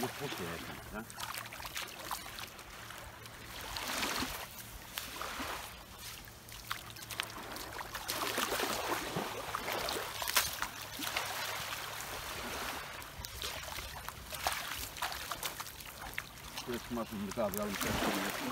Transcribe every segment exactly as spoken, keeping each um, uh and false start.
πόσο έκανε. Και θυμάσαι μετά βγάλουμε πέρα.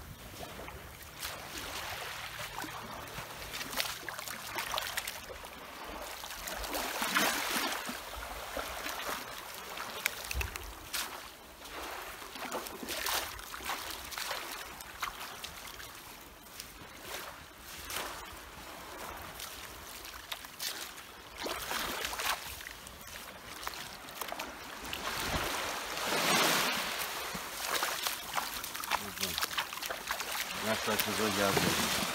Να φτάσει εδώ για αύριο.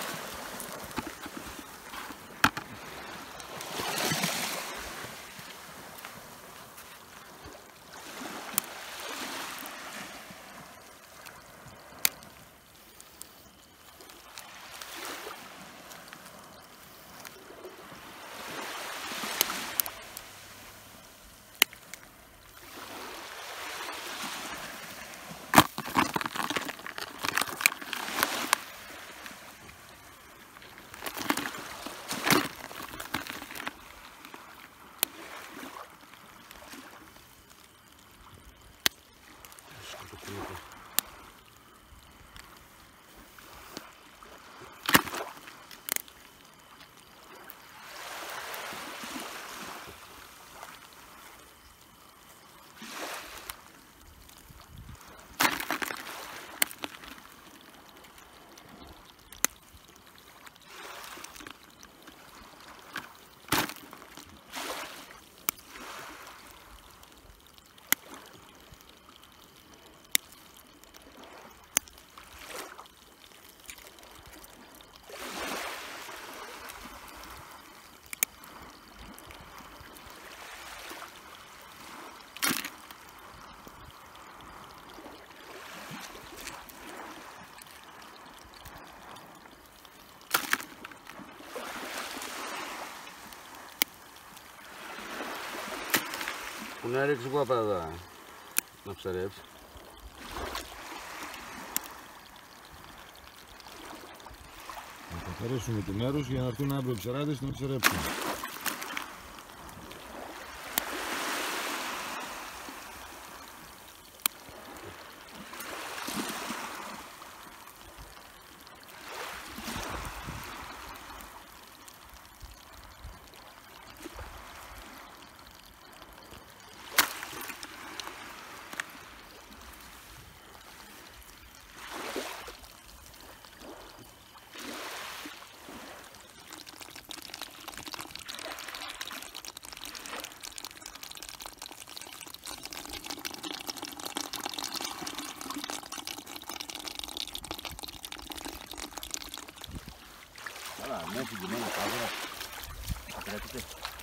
Που να ρίξει εγώ απέναντι να ψαρέψει. Να καθαρίσουμε το μέρος για να έρθουν αύριο οι ψαράδες να ψαρέψουν. Καλά, μέσα συγκεκριμένα κάδρα απρέπεται.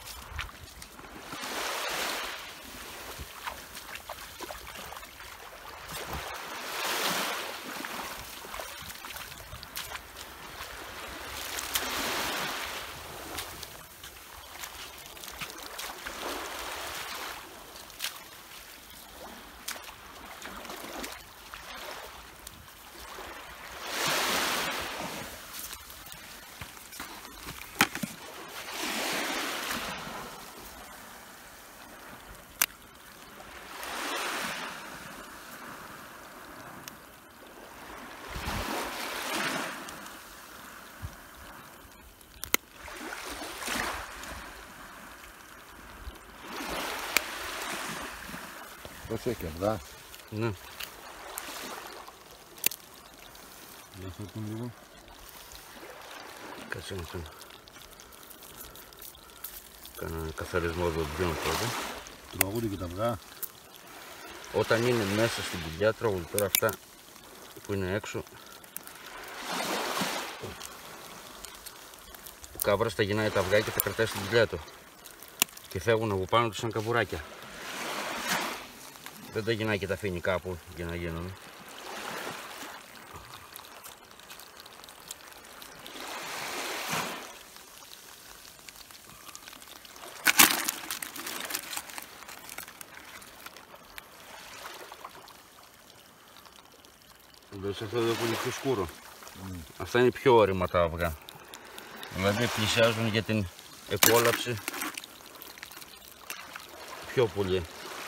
Πώς έχει αρδά. Ναι. Για φέρτον λίγο. Κάτσε να κάνω. Κάνω ένα καθαρισμό δοντιών πρώτα. Τραγούδι και τα αυγά. Όταν είναι μέσα στην κοιλιά τραγούδι, τώρα αυτά που είναι έξω. Ο κάβρας τα γυρνάει τα αυγά και τα κρατάει στην κοιλιά του. Και φεύγουν από πάνω τους σαν καβουράκια. Δεν τα γυρνάει και τα αφήνει κάπου για να γίνουν. Δηλαδή αυτό εδώ που είναι πιο σκούρο. Mm. Αυτά είναι πιο όρημα τα αυγά. Δηλαδή πλησιάζουν για την εκόλαψη πιο πολύ.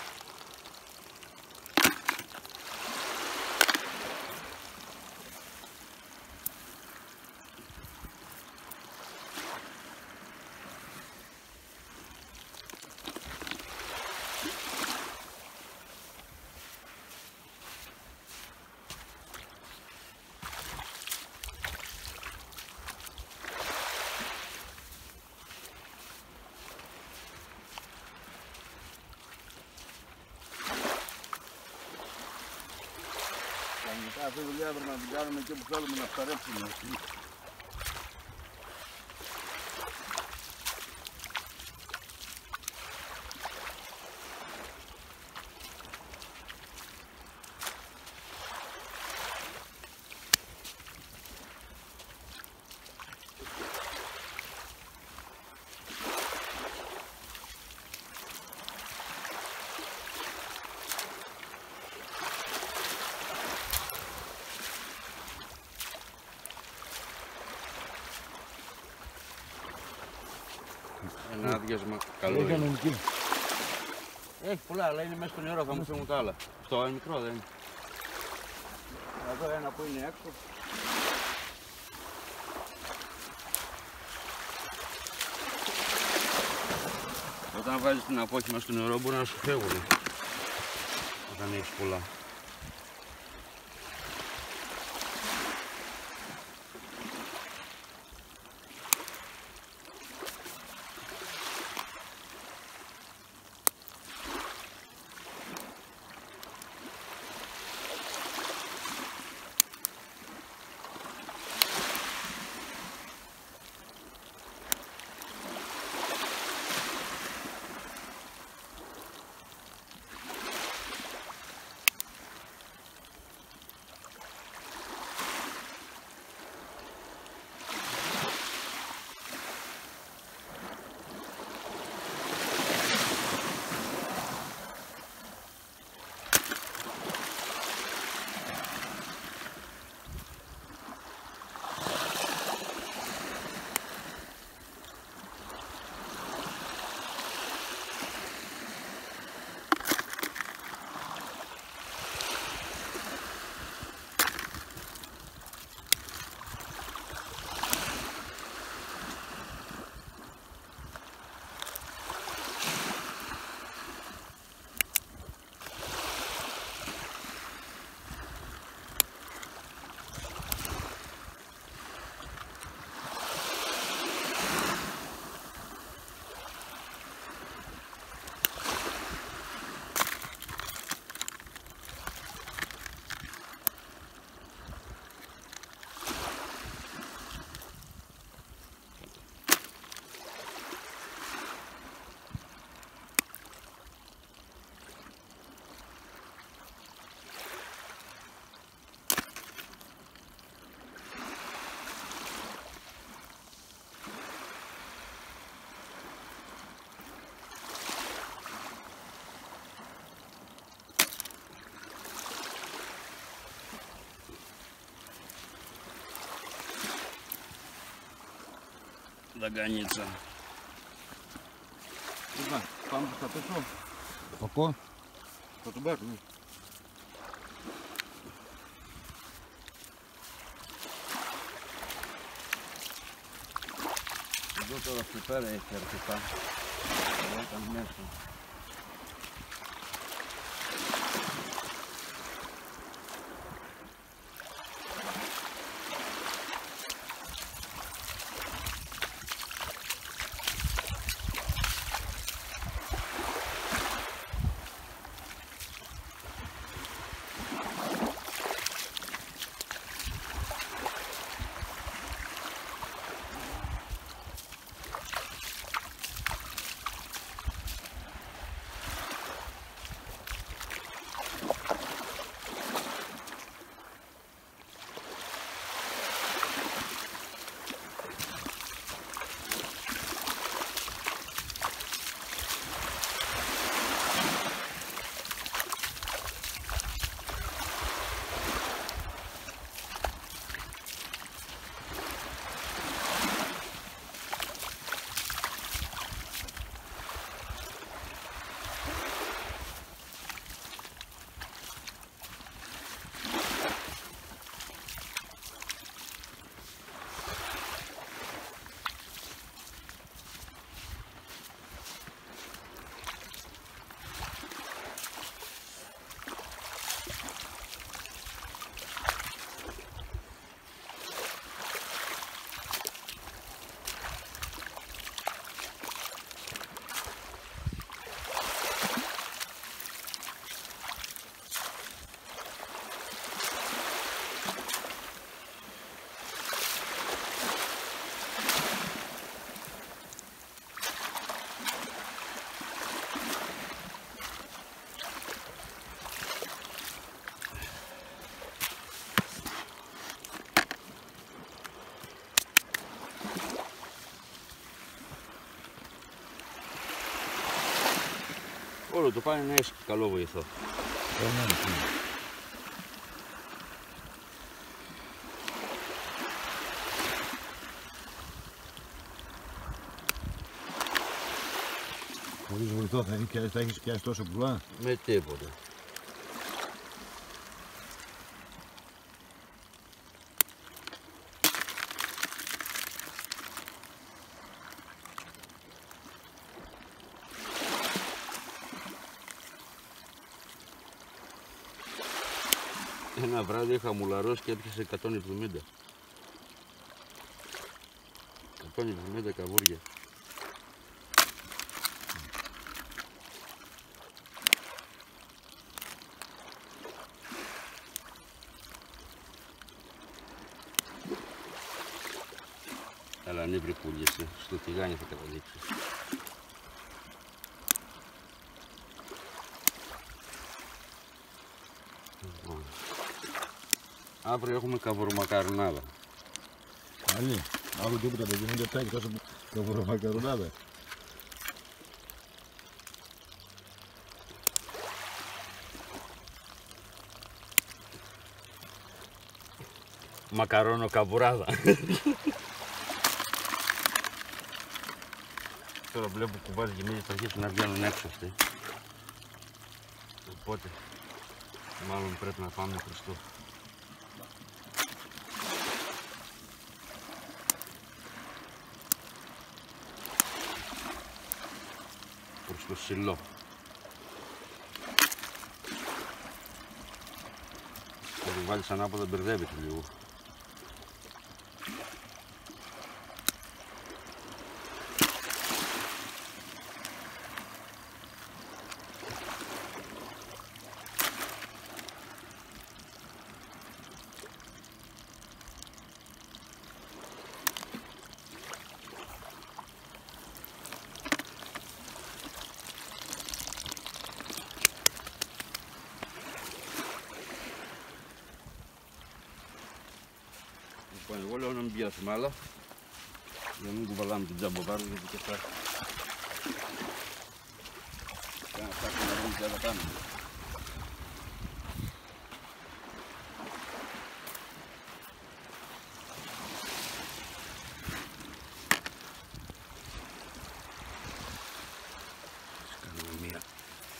Κανονικά αυτή τη δουλειά πρέπει να την κάνουμε εκεί που θέλουμε να ψαρέψουμε. Ένα άδειασμα καλό Έχει είναι. ανεμική. Έχει πολλά, αλλά είναι μέσα στο νερό, θα μου φύγουν τα άλλα. Αυτό είναι μικρό, δεν είναι. Εδώ ένα που είναι έξω. Όταν βάζεις την απόχη μέσα στο νερό μπορεί να σου φεύγουν. Όταν έχεις πολλά. Δαγκανίτσα. Λοιπόν, πάμε στα πίσω. Πακό. Θα τον πάρουμε. Εδώ τώρα αυτή πέρα έχει αρκετά. Εδώ ήταν μέσα. το πάει να έχει καλό βοηθό. Χωρίς βοηθό θα, είναι, θα έχεις πιάσει τόσο πουλά. Με τίποτα. Ένα βράδυ είχα μουλαρώσει και έπιασε εκατόν εβδομήντα. εκατόν εβδομήντα καβούρια. Αλλά νύβρι πουλιέσαι, στο τηγάνι θα καταλήξεις. Αύριο έχουμε καβουρομακαρονάδα. Άλλη, άλλο τίποτα δεν γίνεται αυτά και τόσο καβουρομακαρονάδα. Μακαρόνο καβουράδα. Τώρα βλέπω που κουβάζει γεμίζει, θα αρχίσουν να βγαίνουν έξω αυτοί. Οπότε μάλλον πρέπει να πάμε προς το προς το σιλό. Θα το βάλεις ανάποδα, μπερδεύεται λίγο. Λοιπόν, εγώ λέω να μην πιάσουμε άλλα, για να μην κουβαλάμε την τζαμποβάρα, γιατί και αυτά κάνα ψάχνει να βρούμε τι άλλα κάνουμε. Ας κάνουμε μία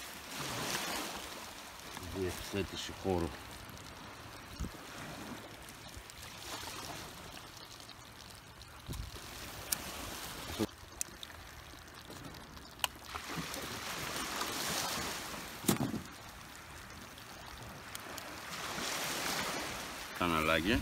διευθέτηση χώρου. Καναλάκι.